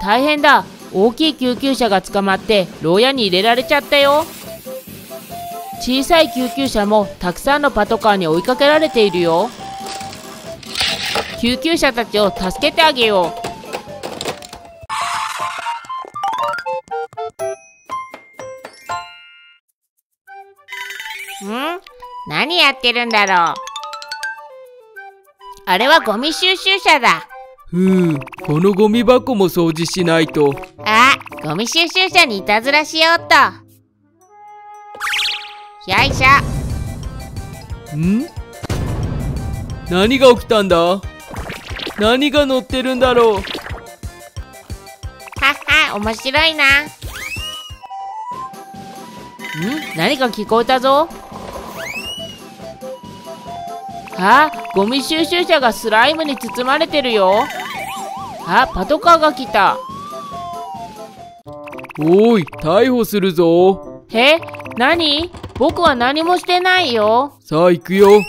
大変だ。大きい救急車が捕まって牢屋に入れられちゃったよ。小さい救急車もたくさんのパトカーに追いかけられているよ。救急車たちを助けてあげよう。何やってるんだろう。あれはゴミ収集車だ。 このゴミ箱も掃除しないと。 ゴミ収集車にいたずらしようっと。よいしょ。 何が起きたんだ？何が乗ってるんだろう。 はっは、面白いな。何か聞こえたぞ。ゴミ収集車がスライムに包まれてるよ。パトカーが来た。 おい、逮捕するぞ。 何？僕は何もしてないよ。 さあ行くよ。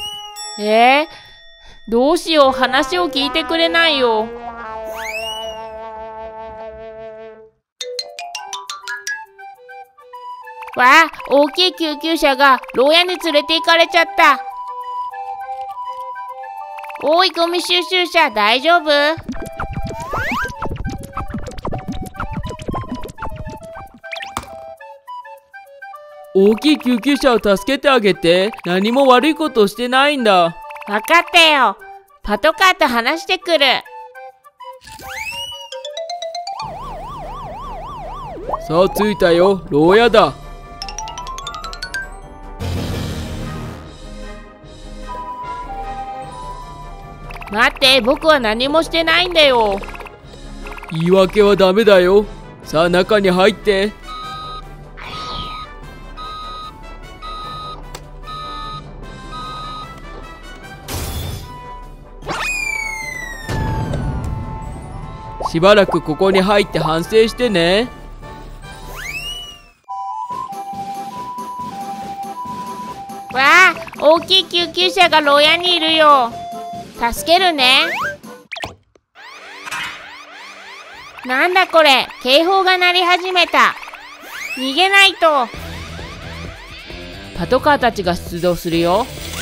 どうしよう、話を聞いてくれないよ。大きい救急車が牢屋に連れて行かれちゃった。おい、ゴミ収集車、大丈夫？ 大きい救急車を助けてあげて。何も悪いことをしてないんだ。 分かったよ。パトカーと話してくる。 さあ着いたよ。牢屋だ。 待って、僕は何もしてないんだよ。 言い訳はダメだよ。さあ中に入って。しばらくここに入って反省してね。 大きい救急車が牢屋にいるよ。助けるね。なんだこれ、警報が鳴り始めた。逃げないと。パトカーたちが出動するよ。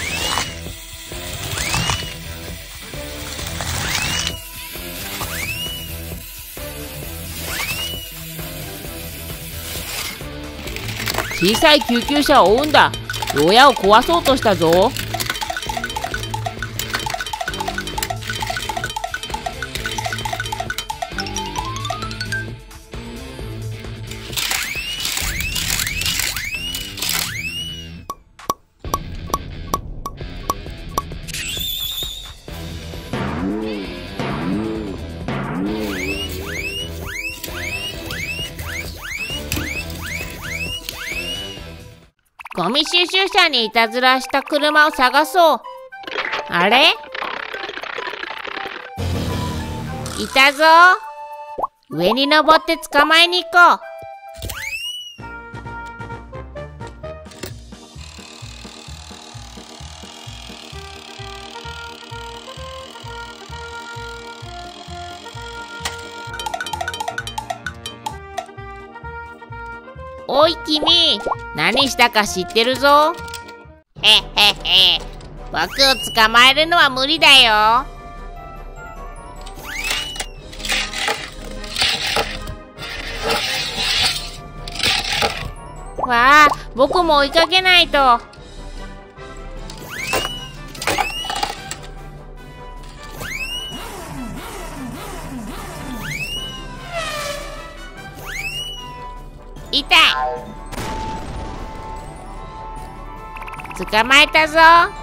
小さい救急車を追うんだ。牢屋を壊そうとしたぞ。ゴミ収集車にいたずらした車を探そう。あれ？いたぞ。上に登って捕まえに行こう。おい君、何したか知ってるぞ。僕を捕まえるのは無理だよ。僕も追いかけないと。痛い。捕まえたぞ。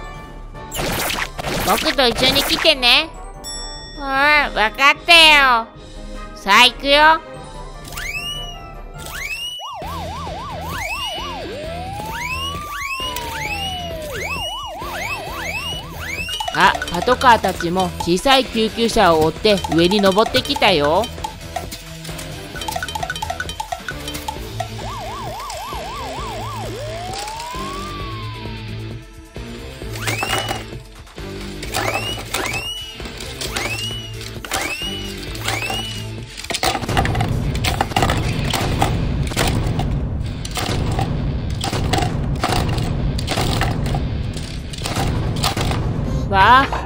僕と一緒に来てね。わかったよ。さあ行くよ。パトカーたちも小さい救急車を追って上に登ってきたよ。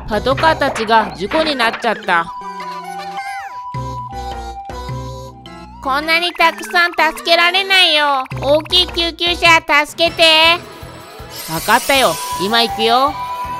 パトカーたちが事故になっちゃった。こんなにたくさん助けられないよ。大きい救急車助けて。わかったよ、今行くよ。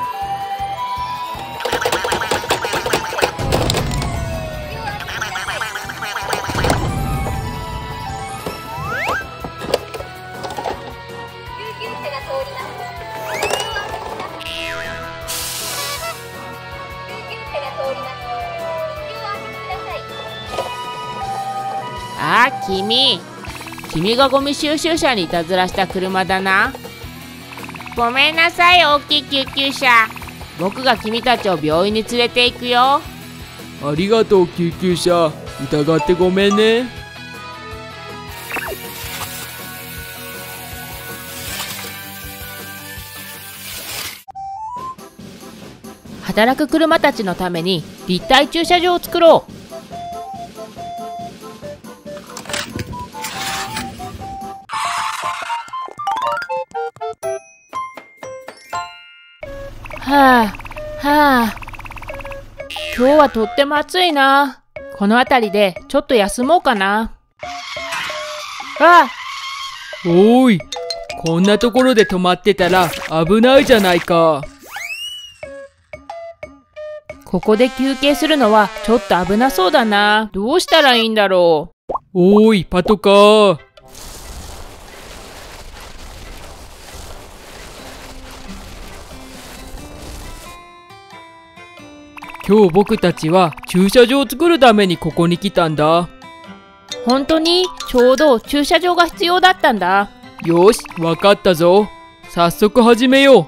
ああ、君がゴミ収集車にいたずらした車だな。ごめんなさい、大きい救急車。僕が君たちを病院に連れて行くよ。 ありがとう救急車。疑ってごめんね。 働く車たちのために立体駐車場を作ろう。はあ、今日はとっても暑いな。この辺りでちょっと休もうかな。 おーい、こんなところで止まってたら危ないじゃないか。 ここで休憩するのはちょっと危なそうだな。どうしたらいいんだろう。 おーい、パトカー。今日僕たちは駐車場を作るためにここに来たんだ。 本当にちょうど駐車場が必要だったんだ。 よし、わかったぞ。早速始めよう。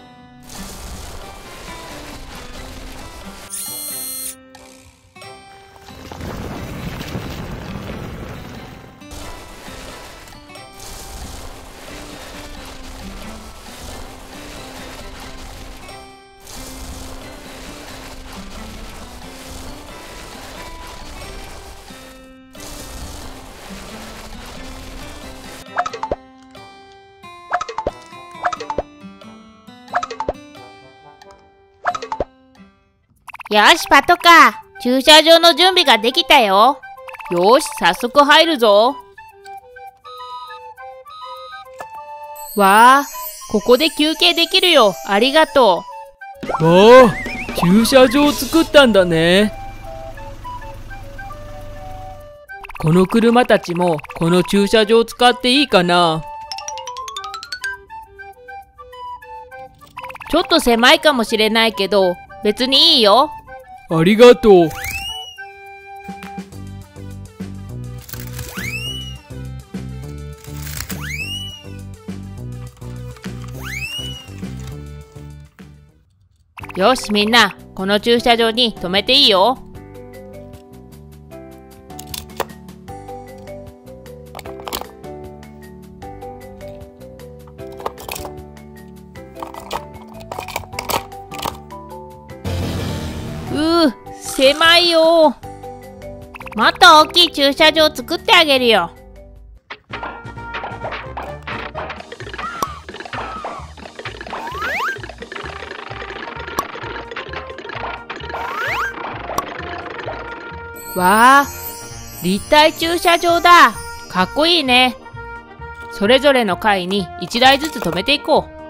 よし、パトカー。駐車場の準備ができたよ。よし、早速入るぞ。わあ、ここで休憩できるよ。ありがとう。わあ、駐車場を作ったんだね。この車たちもこの駐車場を使っていいかな。 ちょっと狭いかもしれないけど、別にいいよ。 ありがとう。 よし、みんな、この駐車場に止めていいよ。狭いよ。もっと大きい駐車場を作ってあげるよ。わあ、立体駐車場だ。かっこいいね。それぞれの階に1台ずつ止めていこう。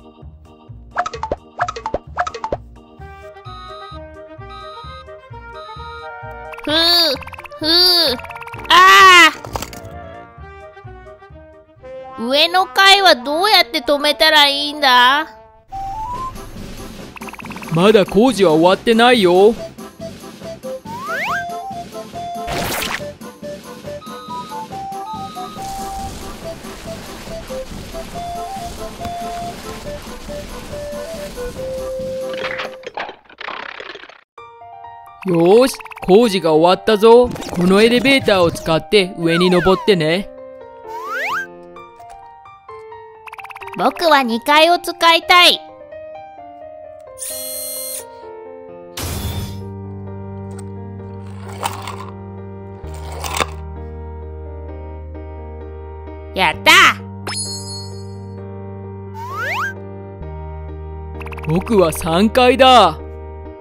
上の階はどうやって止めたらいいんだ？ まだ工事は終わってないよ。よーし、工事が終わったぞ。このエレベーターを使って上に登ってね。 僕は2階を使いたい。やった！ 僕は3階だ。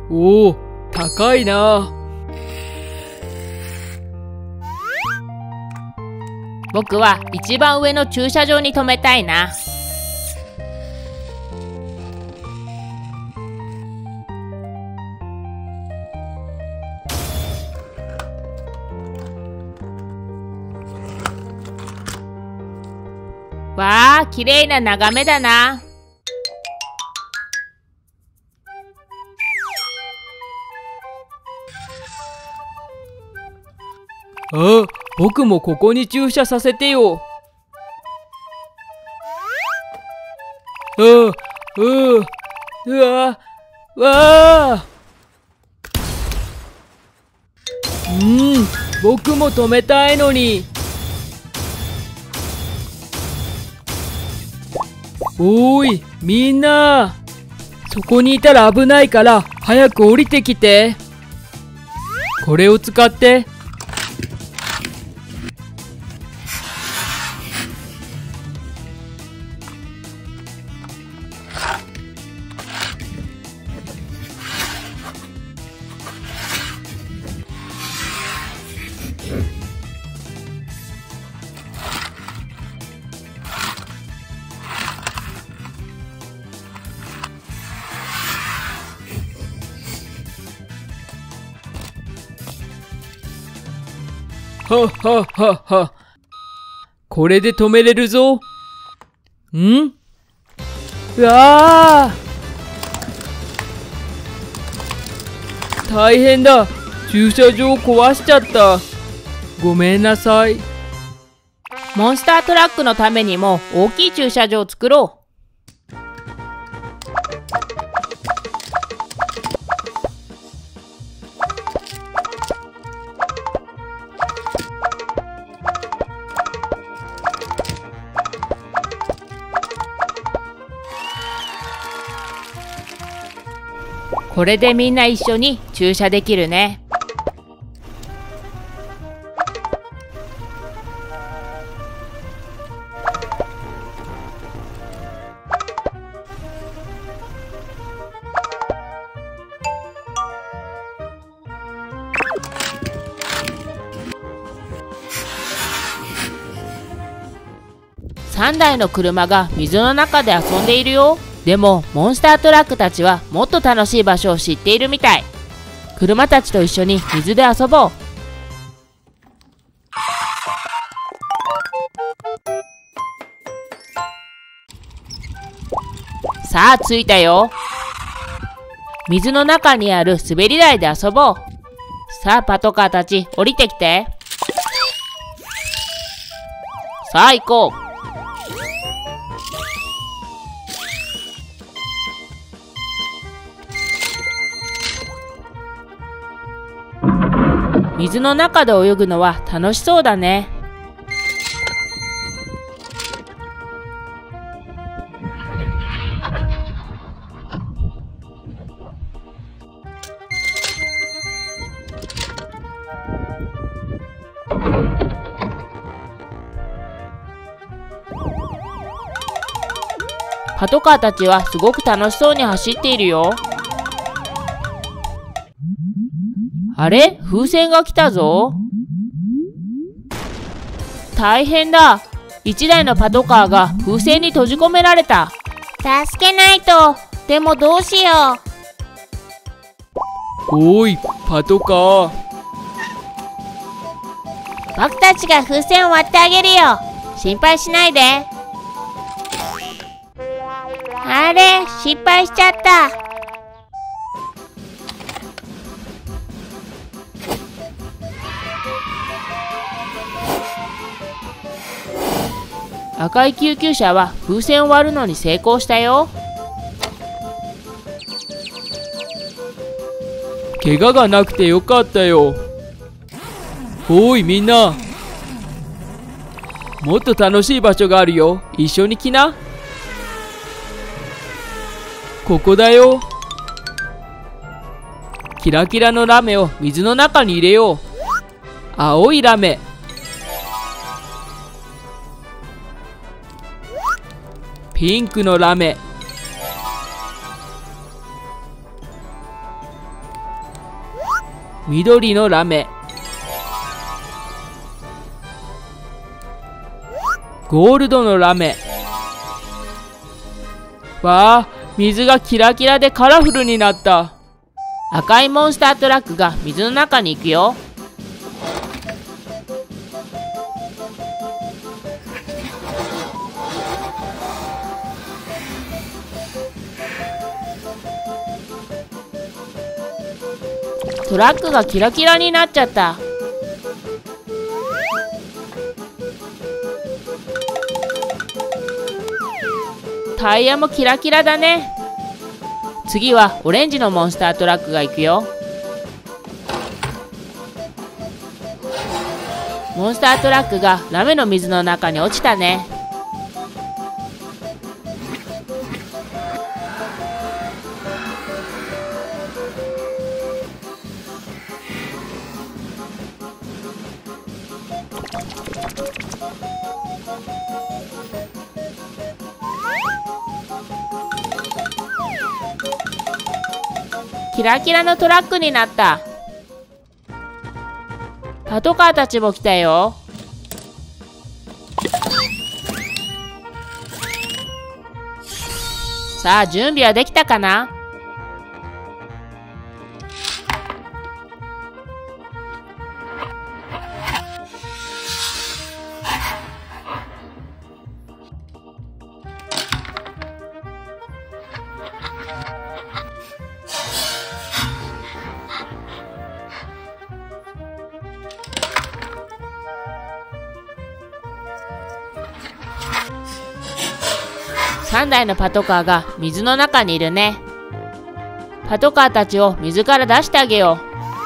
おお、高いな。 僕は一番上の駐車場に止めたいな。わあ、綺麗な眺めだな。 あ、僕もここに駐車させてよ。うわ、僕も止めたいのに。おーい、みんな。そこにいたら危ないから早く降りてきて。これを使って。はっはっはっは。これで止めれるぞ。うわー、大変だ。駐車場壊しちゃった。ごめんなさい。 モンスタートラックのためにも大きい駐車場を作ろう。これでみんな一緒に駐車できるね。3台の車が水の中で遊んでいるよ。でもモンスタートラックたちはもっと楽しい場所を知っているみたい。車たちと一緒に水で遊ぼう。さあ着いたよ。水の中にある滑り台で遊ぼう。さあパトカーたち降りてきて。さあ行こう。水の中で泳ぐのは楽しそうだね。パトカーたちはすごく楽しそうに走っているよ。あれ？風船が来たぞ。大変だ。1台のパトカーが風船に閉じ込められた。助けないと。でもどうしよう。おい、パトカー。 僕たちが風船を割ってあげるよ。心配しないで。あれ、失敗しちゃった。赤い救急車は風船を割るのに成功したよ。 怪我がなくてよかったよ。おいみんな、もっと楽しい場所があるよ。一緒に来な。ここだよ。キラキラのラメを水の中に入れよう。青いラメ、ピンクのラメ、 緑のラメ。ゴールドのラメ。わあ、水がキラキラでカラフルになった。 赤いモンスタートラックが水の中に行くよ。トラックがキラキラになっちゃった。タイヤもキラキラだね。次はオレンジのモンスタートラックが行くよ。モンスタートラックがラメの水の中に落ちたね。キラキラのトラックになった。パトカーたちも来たよ。さあ、準備はできたかな？3台のパトカーが水の中にいるね。パトカーたちを水から出してあげよ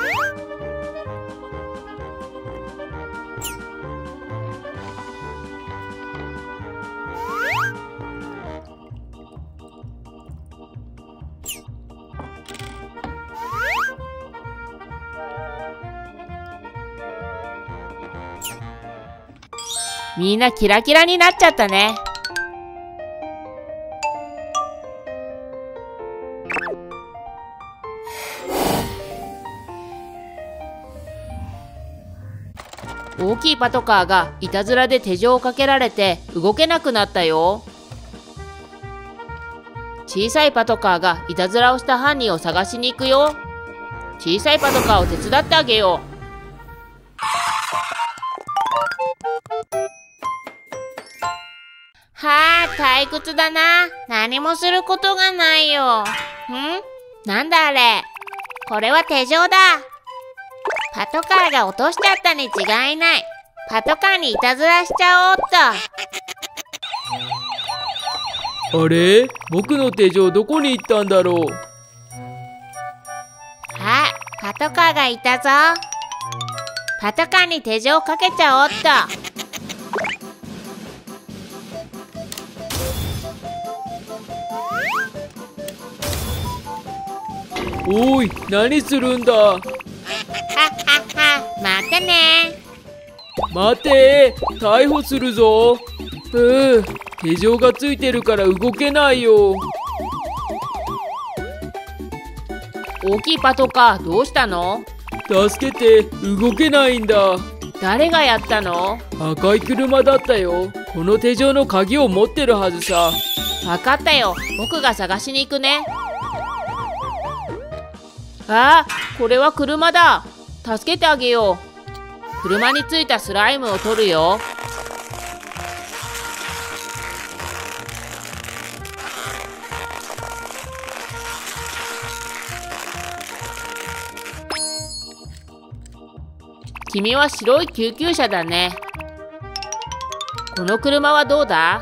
う。みんなキラキラになっちゃったね。大きいパトカーがいたずらで手錠をかけられて動けなくなったよ。小さいパトカーがいたずらをした犯人を探しに行くよ。小さいパトカーを手伝ってあげよう。はあ、退屈だな。何もすることがないよ。なんだあれ。これは手錠だ。パトカーが落としちゃったに違いない。パトカーにいたずらしちゃおうっと。 あれ？僕の手錠どこに行ったんだろう。 あ、パトカーがいたぞ。パトカーに手錠をかけちゃおうっと。 おい、何するんだ。 はっはっは、待ってね。 待て、逮捕するぞ。手錠がついてるから動けないよ。 大きいパトカーどうしたの？ 助けて、動けないんだ。 誰がやったの？ 赤い車だったよ。この手錠の鍵を持ってるはずさ。 わかったよ。僕が探しに行くね。ああ、これは車だ。助けてあげよう。車についたスライムを取るよ。君は白い救急車だね。この車はどうだ？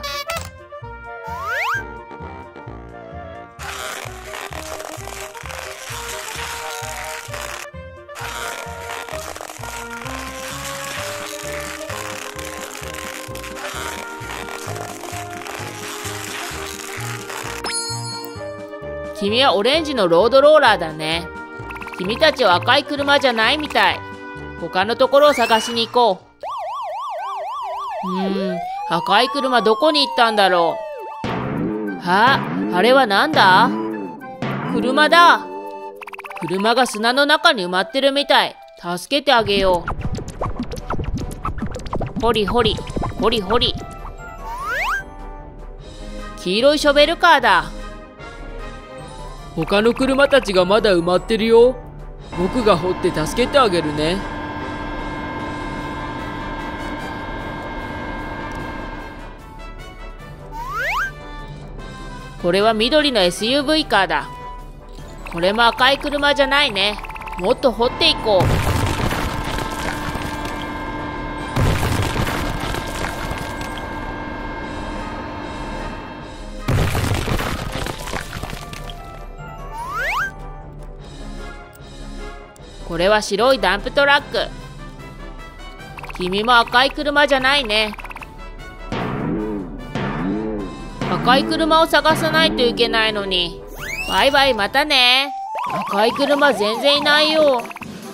君はオレンジのロードローラーだね。君たちは赤い車じゃないみたい。他のところを探しに行こう。赤い車どこに行ったんだろう。あれはなんだ？車だ。 車が砂の中に埋まってるみたい。助けてあげよう。ほりほり、ほりほり。黄色いショベルカーだ。 他の車たちがまだ埋まってるよ。僕が掘って助けてあげるね。 これは緑の SUV カーだ。これも赤い車じゃないね。もっと掘っていこう。これは白いダンプトラック。君も赤い車じゃないね。赤い車を探さないといけないのに。バイバイ、またね。赤い車全然いないよ。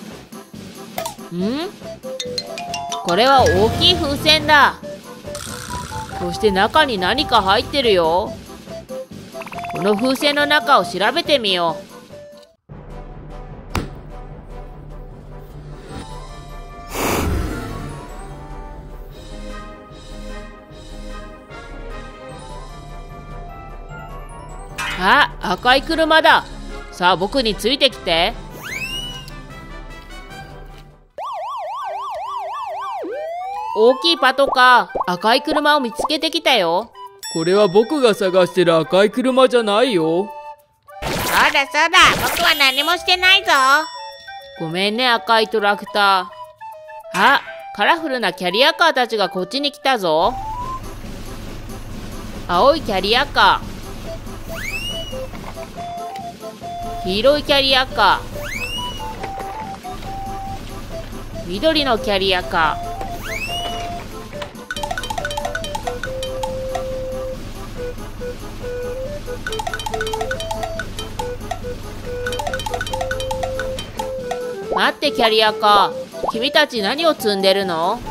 これは大きい風船だ。そして中に何か入ってるよ。この風船の中を調べてみよう。あ、赤い車だ。さあ僕についてきて。大きいパトカー、赤い車を見つけてきたよ。 これは僕が探してる赤い車じゃないよ。 そうだそうだ、僕は何もしてないぞ。ごめんね、赤いトラクター。あ、カラフルなキャリアカーたちがこっちに来たぞ。青いキャリアカー、黄色いキャリアカー、緑のキャリアカー。待ってキャリアカー、君たち何を積んでるの？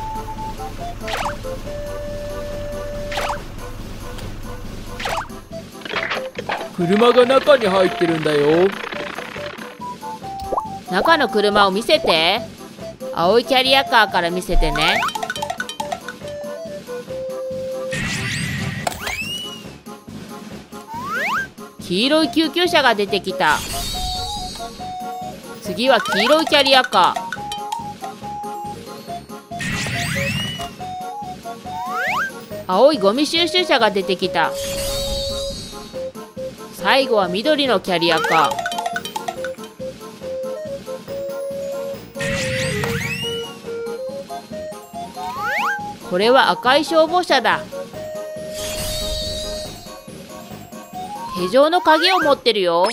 車が中に入ってるんだよ。 中の車を見せて。青いキャリアカーから見せてね。黄色い救急車が出てきた。次は黄色いキャリアカー。青いゴミ収集車が出てきた。最後は緑のキャリアカー。これは赤い消防車だ。手錠の鍵を持ってるよ。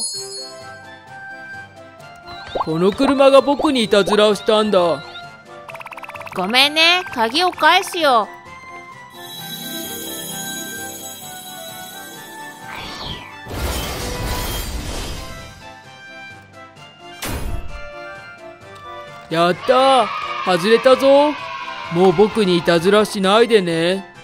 この車が僕にいたずらをしたんだ。 ごめんね、鍵を返すよ。 やったー、外れたぞ。もう僕にいたずらしないでね。